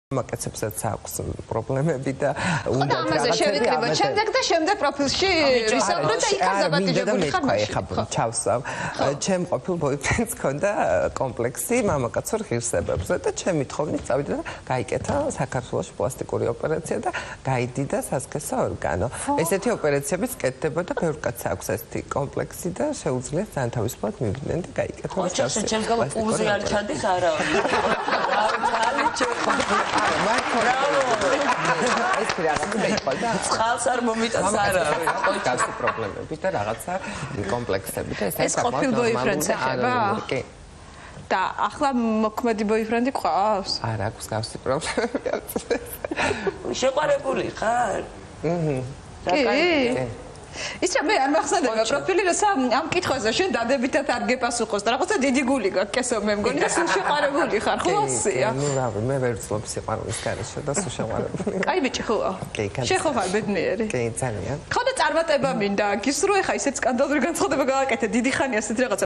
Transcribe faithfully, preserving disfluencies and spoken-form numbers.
Მაკაცებსაც აქვს პრობლემები და უნდა ამაზე შევიკრიბოთ შემდეგ და შემდეგ პროფილში ვისაუბროთ და იქაც დაბატიჟებული ხარ მაშინ ჩავსავ ჩემ ყოფილ ბოიფრენდს ქონდა კომპლექსი მამაკაცურ ღირსებებზე და ჩემი თხოვნით წავიდა და გაიკეთა საქართველოს პლასტიკური ოპერაცია და გაიდიდა სასქესო ორგანო ესეთი ოპერაციებიც კეთდება და ბევრ კაცს აქვს ესეთი კომპლექსი და შეუძლია ძალიან თავისუფლად მივიდნენ და გაიკეთა ოჩასე ჩემს გამო პულზე არ ჩადის არა ეს რაღაცა მეყოდა. წყალს არ მომიტანს არა. ყოჩას პრობლემები და რაღაცა კომპლექსები და ეს ყოფილ ბოიფრენდს ეხება? კი. და ახლა მოქმედი ბოიფრენდი ყავს? არა, აქვს გავსი პრობლემები. შეყვარებული ხარ? აჰა. კი. ისა მე არ მახსენდება პროფილი როცა ამ კითხვაზე შენ დადებითად არ გეპასუხოს და რაღაცა დიდი გული გაქვს კესო მე მგონი და სულ შეყვარებული ხარ ხო ასეა ნუ რავი მე ვერ ვცლობ სიყვარულის გარეშე და სულ შეყვარებული კაი ბიჭი ხო შენ ხო ხარ ბედნიერი კი ძალიან ხო და წარმატება მინდა ის რო ეხა ისეთ სკანდალური განცხადება გავაკეთე დიდი ხანი ასეთ რაღაცა